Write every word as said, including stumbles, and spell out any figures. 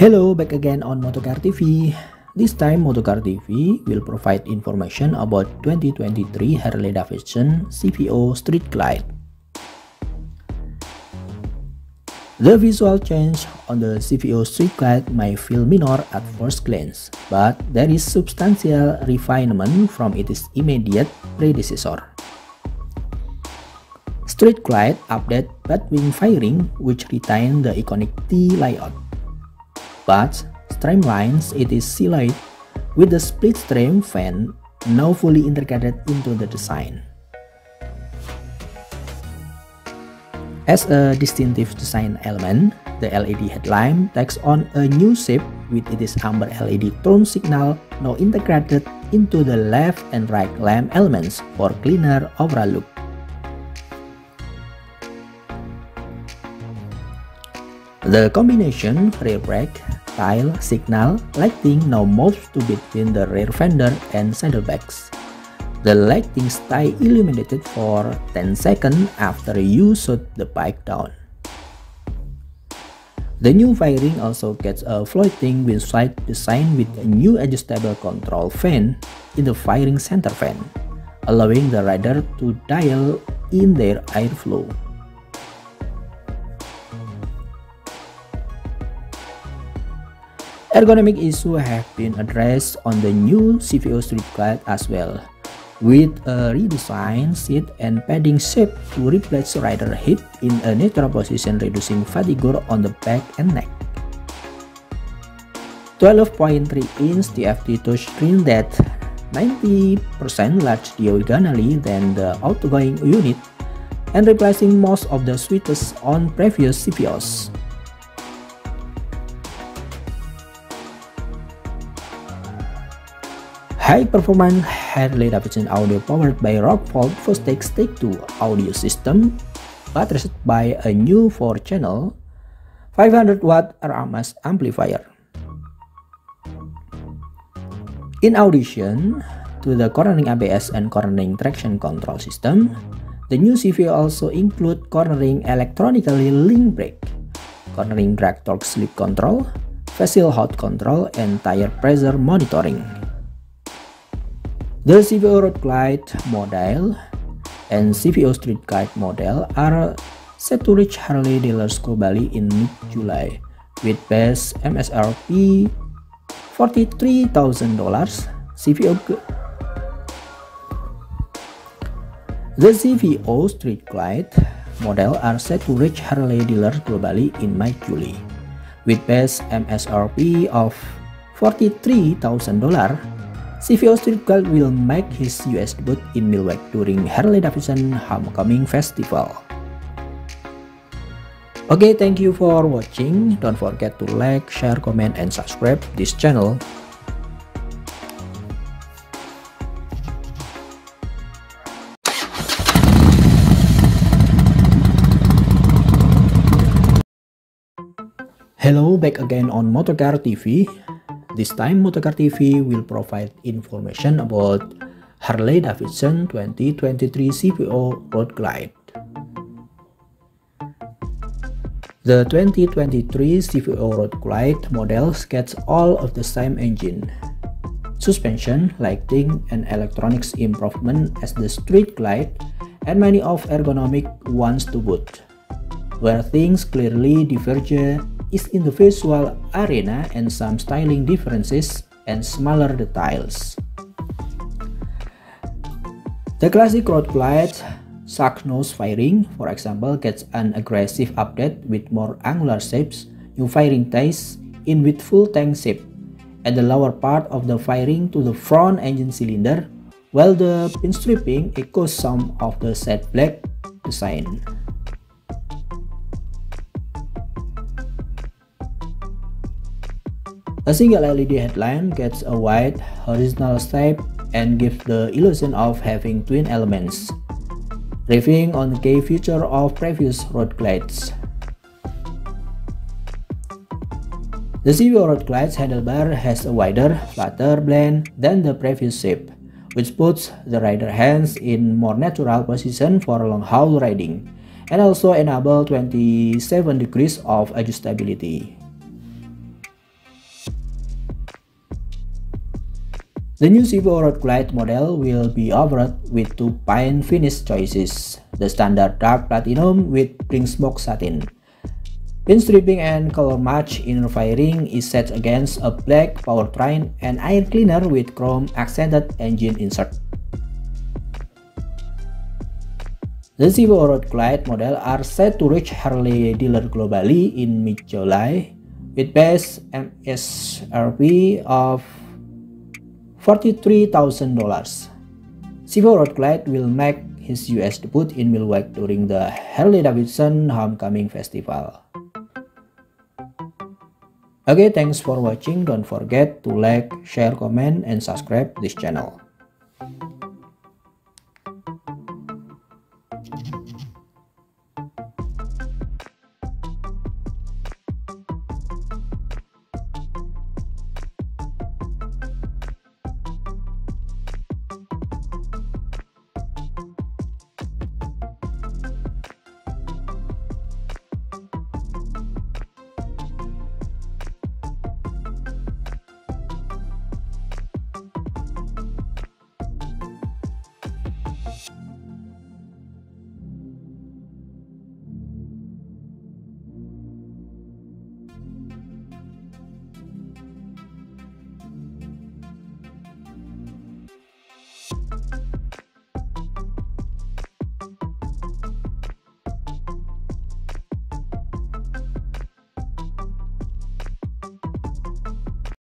Hello, back again on Motocar T V. This time Motocar T V will provide information about twenty twenty-three Harley-Davidson C V O Street Glide. The visual change on the C V O Street Glide may feel minor at first glance, but there is substantial refinement from its immediate predecessor. Street Glide update batwing fairing, which retain the iconic T layout, but streamlines its silhouette with the split stream fan now fully integrated into the design. As a distinctive design element, the L E D headlamp takes on a new shape with its amber L E D turn signal now integrated into the left and right lamp elements for cleaner overall look. The combination rear brake, tail, signal, lighting now moves to between the rear fender and saddlebags. The lighting stay illuminated for ten seconds after you shut the bike down. The new fairing also gets a floating windshield design with a new adjustable control fan in the fairing center fan, allowing the rider to dial in their airflow. Ergonomic issues have been addressed on the new C V O Street Glide as well, with a redesigned seat and padding shape to replace rider hip in a neutral position, reducing fatigue on the back and neck. twelve point three inch T F T touchscreen that ninety percent larger diagonally than the outgoing unit and replacing most of the switches on previous C V Os. High-performance Harley-Davidson audio powered by Rockford Fostex Take two audio system, buttressed by a new four channel five hundred watt R M S amplifier. In addition to the cornering A B S and cornering traction control system, the new C V O also include cornering electronically linked brake, cornering drag torque slip control, facial hot control, and tire pressure monitoring. The C V O Road Glide model and C V O Street Glide model are set to reach Harley dealers globally in mid-July with base M S R P forty-three thousand dollars. C V O The C V O Street Glide model are set to reach Harley dealers globally in mid-July with base M S R P of forty-three thousand dollars. C V O Street Glide will make his U S debut in Milwaukee during Harley-Davidson Homecoming Festival. Okay, thank you for watching. Don't forget to like, share, comment, and subscribe this channel. Hello, back again on Motocar T V. This time Motocar T V will provide information about Harley-Davidson twenty twenty-three C V O Road Glide. The twenty twenty-three C V O Road Glide models gets all of the same engine, suspension, lighting, and electronics improvement as the Street Glide, and many of ergonomic ones to boot. Where things clearly diverge is in the visual arena and some styling differences and smaller details. The classic Road Glide shark nose fairing, for example, gets an aggressive update with more angular shapes, new fairing ties in with full tank shape, and the lower part of the fairing to the front engine cylinder, while the pinstriping echoes some of the said black design. A single L E D headlamp gets a wide horizontal shape and gives the illusion of having twin elements, riffing on the key feature of previous Road Glides. The C V O Road Glide's handlebar has a wider, flatter blade than the previous shape, which puts the rider hands in more natural position for long-haul riding, and also enable twenty-seven degrees of adjustability. The new Civic Road Glide model will be offered with two paint finish choices, the standard dark platinum with pink smoke satin. Pinstripping and color match inner fairing is set against a black powertrain and air cleaner with chrome accented engine insert. The Civic Road Glide model are set to reach Harley dealer globally in mid-July with base M S R P of forty-three thousand dollars. Civic Road Glide will make his U S debut in Milwaukee during the Harley-Davidson Homecoming Festival. Okay, thanks for watching. Don't forget to like, share, comment, and subscribe this channel.